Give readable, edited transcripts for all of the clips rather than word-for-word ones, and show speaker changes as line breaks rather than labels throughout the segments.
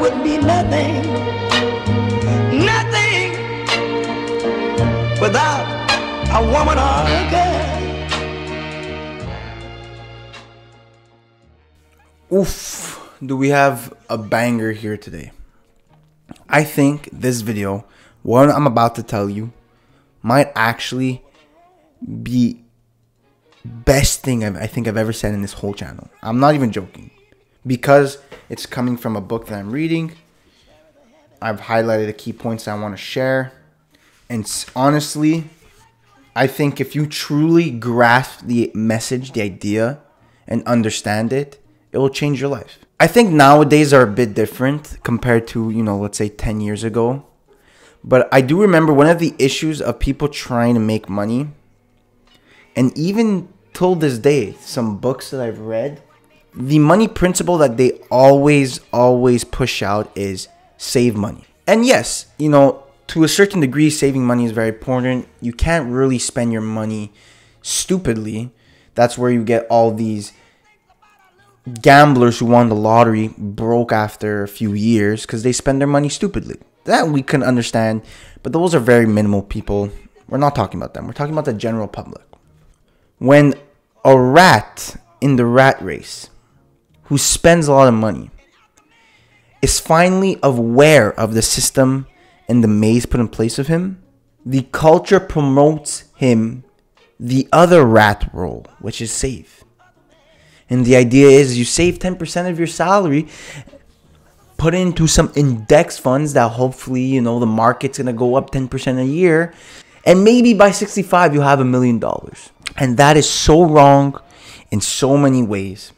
would be nothing, nothing without a woman or a girl.
Oof, do we have a banger here today? I think this video, what I'm about to tell you, might actually be best thing I think I've ever said in this whole channel. I'm not even joking, because it's coming from a book that I'm reading. I've highlighted the key points that I want to share, and honestly, I think if you truly grasp the message, the idea, and understand it, it will change your life. I think nowadays are a bit different compared to, let's say 10 years ago. But I do remember one of the issues of people trying to make money, and even till this day, some books that I've read, the money principle that they always push out is save money. And yes, to a certain degree, saving money is very important. You can't really spend your money stupidly. That's where you get all these gamblers who won the lottery broke after a few years because they spend their money stupidly. That we can understand, but those are very minimal people. We're not talking about them. We're talking about the general public. When a rat in the rat race who spends a lot of money is finally aware of the system and the maze put in place of him, the culture promotes him the other rat role, which is save. And the idea is you save 10% of your salary, put it into some index funds that hopefully, the market's going to go up 10% a year. And maybe by 65, you'll have $1 million. And that is so wrong in so many ways.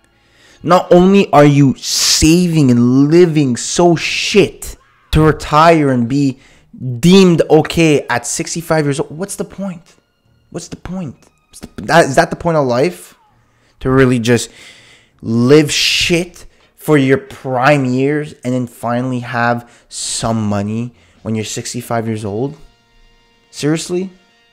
Not only are you saving and living so shit to retire and be deemed okay at 65 years old, what's the point? What's the point? Is that the point of life? To really just live shit for your prime years and then finally have some money when you're 65 years old? Seriously?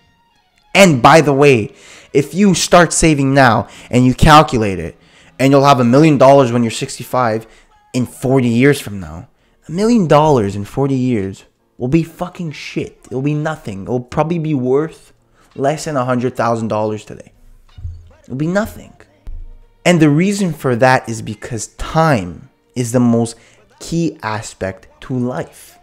And by the way, if you start saving now and you calculate it, and you'll have $1 million when you're 65 in 40 years from now, $1 million in 40 years will be fucking shit. It'll be nothing. It'll probably be worth less than $100,000 today. It'll be nothing. And the reason for that is because time is the most key aspect to life.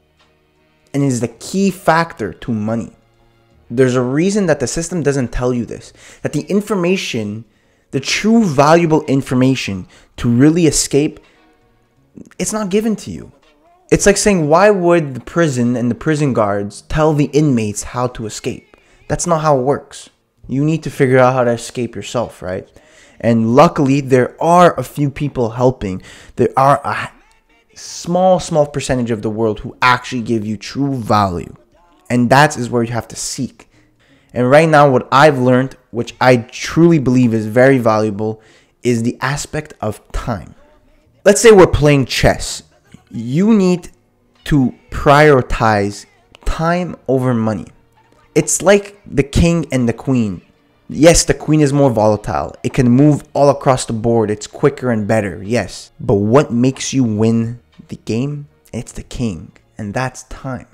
And is the key factor to money. There's a reason that the system doesn't tell you this. That the information, the true valuable information to really escape, it's not given to you. It's like saying, why would the prison and the prison guards tell the inmates how to escape? That's not how it works. You need to figure out how to escape yourself, right? And luckily, there are a few people helping. There are a small percentage of the world who actually give you true value. And that is where you have to seek. And right now, what I've learned, which I truly believe is very valuable, is the aspect of time. Let's say we're playing chess. You need to prioritize time over money. It's like the king and the queen. Yes, the queen is more volatile. It can move all across the board. It's quicker and better, yes. But what makes you win the game? It's the king, and that's time.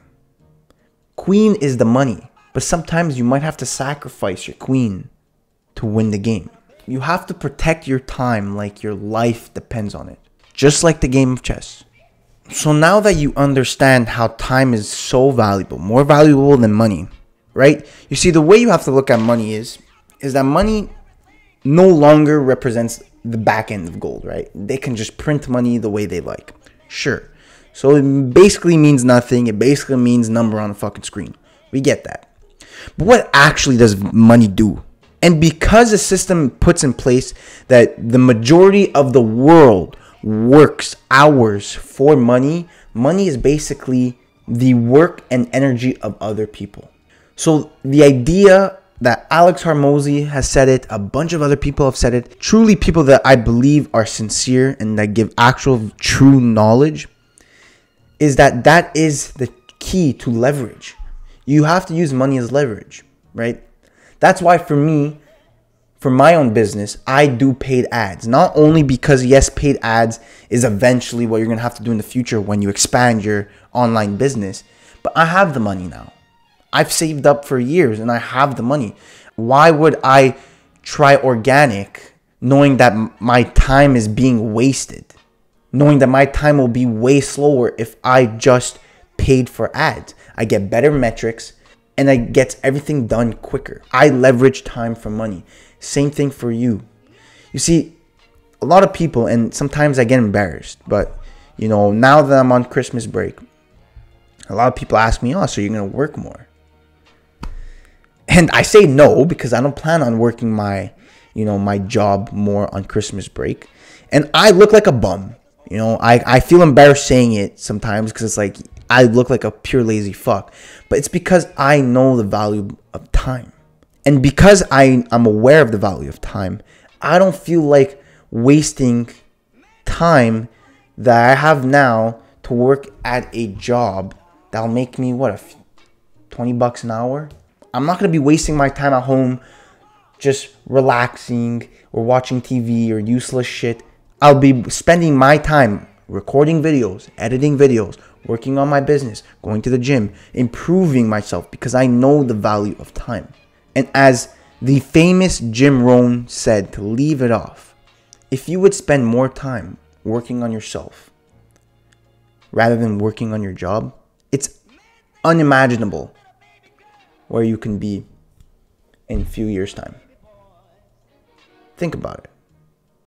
Queen is the money, but sometimes you might have to sacrifice your queen to win the game. You have to protect your time like your life depends on it, just like the game of chess. So now that you understand how time is so valuable, more valuable than money, right? You see, the way you have to look at money is that money no longer represents the back end of gold, right? They can just print money the way they like. Sure. So it basically means nothing. It basically means number on a fucking screen. We get that. But what actually does money do? And because the system puts in place that the majority of the world works hours for money, money is basically the work and energy of other people. So the idea that Alex Hormozi has said it, a bunch of other people have said it, truly people that I believe are sincere and that give actual true knowledge, is that is the key to leverage. You have to use money as leverage, right? That's why for me, for my own business, I do paid ads. Not only because, yes, paid ads is eventually what you're going to have to do in the future when you expand your online business, but I have the money now. I've saved up for years and I have the money. Why would I try organic knowing that my time is being wasted? Knowing that my time will be way slower if I just paid for ads. I get better metrics and I get everything done quicker. I leverage time for money. Same thing for you. You see, a lot of people, and sometimes I get embarrassed, but you know, now that I'm on Christmas break, a lot of people ask me, oh, so you're going to work more? And I say no, because I don't plan on working my job more on Christmas break. And I look like a bum. You know, I feel embarrassed saying it sometimes because it's like I look like a pure lazy fuck. But it's because I know the value of time. And because I'm aware of the value of time, I don't feel like wasting time that I have now to work at a job that'll make me, $20 an hour? I'm not going to be wasting my time at home just relaxing or watching TV or useless shit. I'll be spending my time recording videos, editing videos, working on my business, going to the gym, improving myself because I know the value of time. And as the famous Jim Rohn said, to leave it off, if you would spend more time working on yourself rather than working on your job, it's unimaginable where you can be in a few years' time. Think about it.